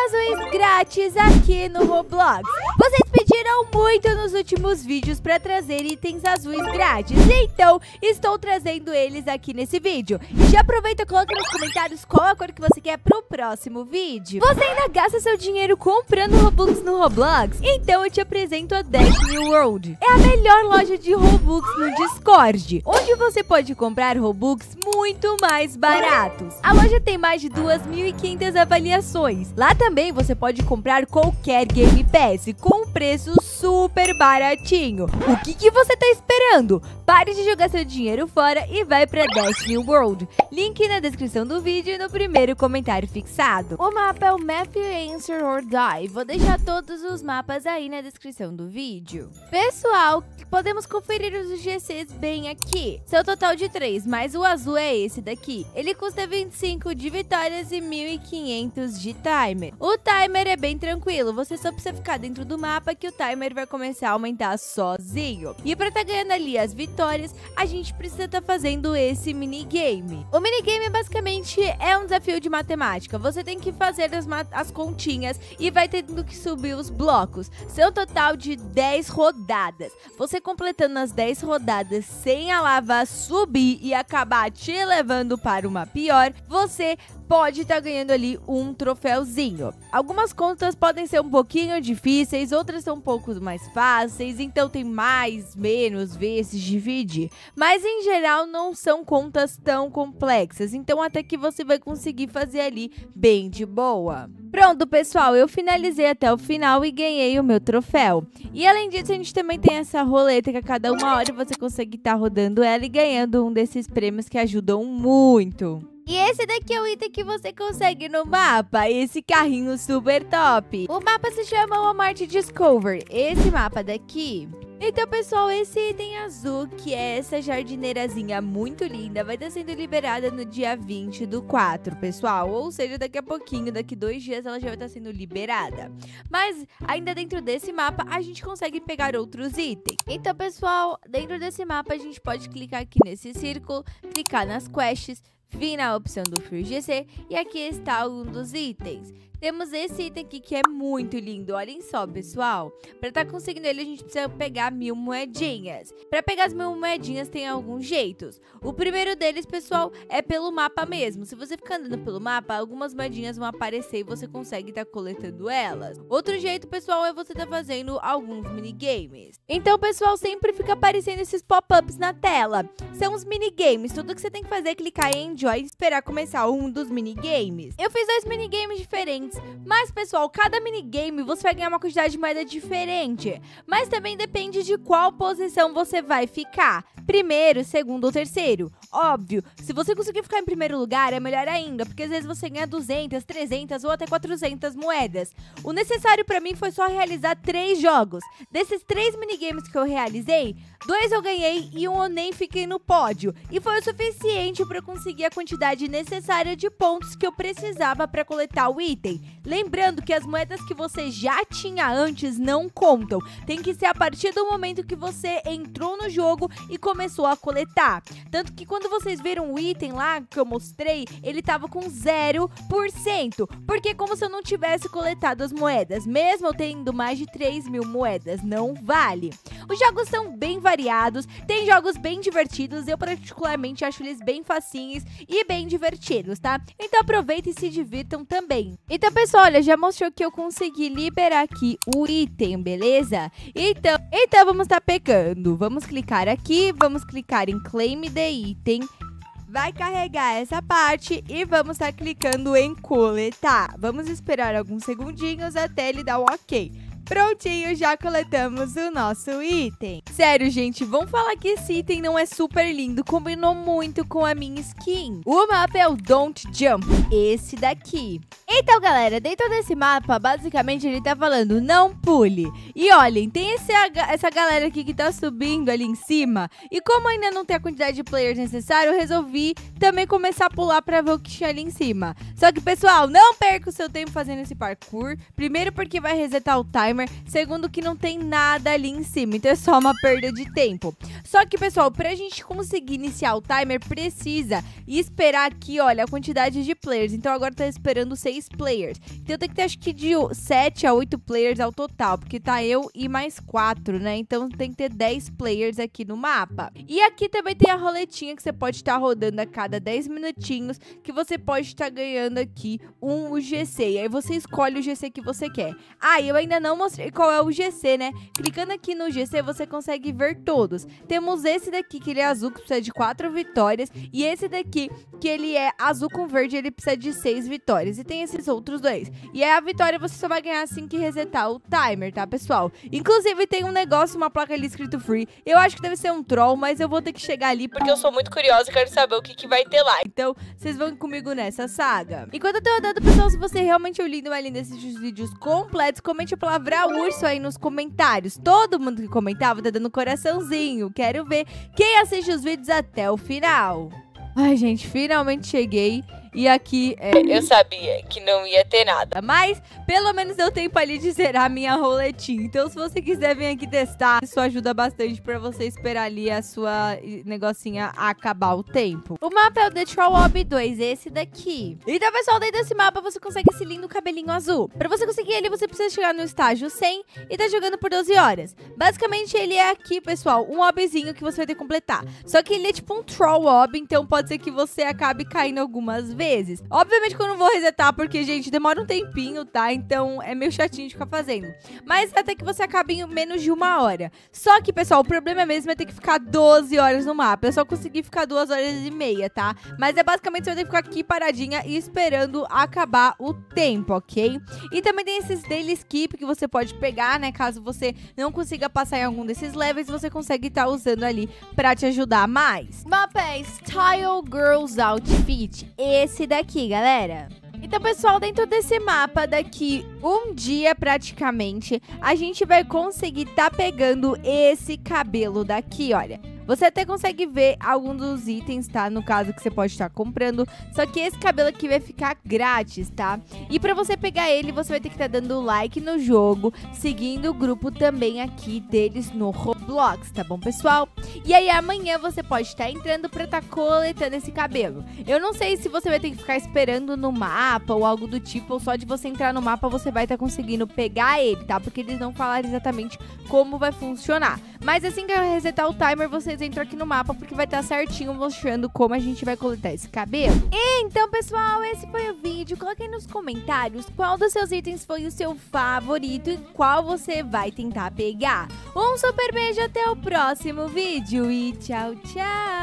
azuis grátis aqui no Roblox. Vocês pediram muito nos últimos vídeos para trazer itens azuis grátis, então estou trazendo eles aqui nesse vídeo. E já aproveita e coloca nos comentários qual a cor que você quer pro próximo vídeo. Você ainda gasta seu dinheiro comprando Robux no Roblox? Então eu te apresento a Dash New World. É a melhor loja de Robux no Discord, onde você pode comprar Robux muito mais baratos. A loja tem mais de 2.500 avaliações. Lá também você pode comprar qualquer Game Pass com um preço super baratinho. O que você tá esperando? Pare de jogar seu dinheiro fora e vai pra Dash New World. Link na descrição do vídeo e no primeiro comentário fixado. O mapa é o Matthew Answer or Die. Vou deixar todos os mapas aí na descrição do vídeo. Pessoal, podemos conferir os GCs bem aqui. Seu total de 3, mas o azul é esse daqui. Ele custa 25 de vitórias e 1.500 de timer. O timer é bem tranquilo, você só precisa ficar dentro do mapa que o timer vai começar a aumentar sozinho. E pra tá ganhando ali as vitórias, a gente precisa tá fazendo esse minigame. O minigame basicamente é um desafio de matemática. Você tem que fazer as continhas e vai tendo que subir os blocos. Seu total de 10 rodadas. Você completando as 10 rodadas sem a lava subir e acabar te levando para uma pior, você pode estar ganhando ali um troféuzinho. Algumas contas podem ser um pouquinho difíceis, outras são um pouco mais fáceis, então tem mais, menos vezes dividir. Mas em geral não são contas tão complexas, então até que você vai conseguir fazer ali bem de boa. Pronto, pessoal, eu finalizei até o final e ganhei o meu troféu. E além disso, a gente também tem essa roleta que a cada uma hora você consegue estar rodando ela e ganhando um desses prêmios que ajudam muito. E esse daqui é o item que você consegue no mapa, esse carrinho super top. O mapa se chama Walmart Discover, esse mapa daqui. Então, pessoal, esse item azul, que é essa jardineirazinha muito linda, vai estar sendo liberada no dia 20/4, pessoal. Ou seja, daqui a pouquinho, daqui 2 dias, ela já vai estar sendo liberada. Mas, ainda dentro desse mapa, a gente consegue pegar outros itens. Então, pessoal, dentro desse mapa, a gente pode clicar aqui nesse círculo, clicar nas quests, vir na opção do Free GC e aqui está um dos itens. Temos esse item aqui que é muito lindo, olhem só, pessoal. Para estar conseguindo ele, a gente precisa pegar 1000 moedinhas. Para pegar as 1000 moedinhas, tem alguns jeitos. O primeiro deles, pessoal, é pelo mapa mesmo. Se você ficar andando pelo mapa, algumas moedinhas vão aparecer e você consegue estar coletando elas. Outro jeito, pessoal, é você estar fazendo alguns minigames. Então, pessoal, sempre fica aparecendo esses pop-ups na tela. São os minigames. Tudo que você tem que fazer é clicar em Enjoy e esperar começar um dos minigames. Eu fiz 2 minigames diferentes. Mas, pessoal, cada minigame você vai ganhar uma quantidade de moeda diferente. Mas também depende de qual posição você vai ficar. Primeiro, segundo ou terceiro. Óbvio, se você conseguir ficar em primeiro lugar, é melhor ainda, porque às vezes você ganha 200, 300 ou até 400 moedas. O necessário pra mim foi só realizar 3 jogos. Desses 3 minigames que eu realizei, 2 eu ganhei e 1 eu nem fiquei no pódio. E foi o suficiente pra conseguir a quantidade necessária de pontos que eu precisava pra coletar o item. Lembrando que as moedas que você já tinha antes não contam. Tem que ser a partir do momento que você entrou no jogo e começou a coletar. Tanto que quando vocês viram o item lá que eu mostrei, ele tava com 0%. Porque como se eu não tivesse coletado as moedas. Mesmo eu tendo mais de 3.000 moedas, não vale. Os jogos são bem variados, tem jogos bem divertidos, eu particularmente acho eles bem facinhos e bem divertidos, tá? Então aproveitem e se divirtam também. Então, pessoal, olha, já mostrou que eu consegui liberar aqui o item, beleza? Então vamos estar pegando. Vamos clicar aqui, vamos clicar em Claim the Item. Vai carregar essa parte e vamos estar clicando em coletar. Vamos esperar alguns segundinhos até ele dar o ok. Prontinho, já coletamos o nosso item. Sério, gente, vamos falar que esse item não é super lindo, combinou muito com a minha skin. O mapa é o Don't Jump, esse daqui. Então, galera, dentro desse mapa, basicamente ele tá falando não pule. E olhem, tem essa galera aqui que tá subindo ali em cima. E como ainda não tem a quantidade de players necessária, eu resolvi também começar a pular pra ver o que tinha ali em cima. Só que, pessoal, não perca o seu tempo fazendo esse parkour. Primeiro porque vai resetar o timer timer. Segundo, que não tem nada ali em cima, então é só uma perda de tempo. Só que, pessoal, pra gente conseguir iniciar o timer, precisa esperar aqui, olha, a quantidade de players. Então agora tá esperando 6 players. Então tem que ter, acho que de 7 a 8 players ao total, porque tá eu e mais 4, né? Então tem que ter 10 players aqui no mapa. E aqui também tem a roletinha que você pode estar rodando a cada 10 minutinhos, que você pode estar ganhando aqui um UGC. E aí você escolhe o GC que você quer. Ah, eu ainda não mostrei qual é o GC, né? Clicando aqui no GC, você consegue ver todos. Temos esse daqui, que ele é azul, que precisa de 4 vitórias. E esse daqui, que ele é azul com verde, ele precisa de 6 vitórias. E tem esses outros dois. E aí a vitória você só vai ganhar assim que resetar o timer, tá, pessoal? Inclusive tem um negócio, uma placa ali escrito free. Eu acho que deve ser um troll, mas eu vou ter que chegar ali porque eu sou muito curiosa e quero saber o que vai ter lá. Então, vocês vão comigo nessa saga. Enquanto eu tô rodando, pessoal, se você realmente é o lindo ou a linda desses vídeos completos, comente a palavra urso aí nos comentários. Todo mundo que comentava tá dando coraçãozinho. Quero ver quem assiste os vídeos até o final. Ai, gente, finalmente cheguei. E aqui, eu sabia que não ia ter nada, mas pelo menos deu tempo ali de zerar a minha roletinha. Então, se você quiser vir aqui testar, isso ajuda bastante pra você esperar ali a sua negocinha acabar o tempo. O mapa é o The Troll Lobby 2, esse daqui. Então, pessoal, dentro desse mapa você consegue esse lindo cabelinho azul. Pra você conseguir ele, você precisa chegar no estágio 100 e tá jogando por 12 horas. Basicamente, ele é aqui, pessoal, um lobbyzinho que você vai ter que completar. Só que ele é tipo um Troll Lobby, então pode ser que você acabe caindo algumas vezes. Obviamente que eu não vou resetar, porque, gente, demora um tempinho, tá? Então é meio chatinho de ficar fazendo. Mas até que você acabe em menos de 1 hora. Só que, pessoal, o problema mesmo é ter que ficar 12 horas no mapa. Eu só consegui ficar 2 horas e meia, tá? Mas é basicamente você vai ter que ficar aqui paradinha e esperando acabar o tempo, ok? E também tem esses daily skip que você pode pegar, né? Caso você não consiga passar em algum desses levels, você consegue estar usando ali pra te ajudar mais. Mapa é Style Girls Outfit. Esse daqui, galera. Então, pessoal, dentro desse mapa, daqui um dia praticamente, a gente vai conseguir tá pegando esse cabelo daqui, olha. Você até consegue ver alguns dos itens, tá? No caso que você pode estar comprando. Só que esse cabelo aqui vai ficar grátis, tá? E pra você pegar ele, você vai ter que estar dando like no jogo, seguindo o grupo também aqui deles no Roblox, tá bom, pessoal? E aí amanhã você pode estar entrando pra estar coletando esse cabelo. Eu não sei se você vai ter que ficar esperando no mapa ou algo do tipo, ou só de você entrar no mapa você vai estar conseguindo pegar ele, tá? Porque eles não falaram exatamente como vai funcionar. Mas assim que eu resetar o timer, vocês entram aqui no mapa, porque vai estar certinho mostrando como a gente vai coletar esse cabelo. E então, pessoal, esse foi o vídeo. Coloquem nos comentários qual dos seus itens foi o seu favorito e qual você vai tentar pegar. Um super beijo, até o próximo vídeo e tchau, tchau!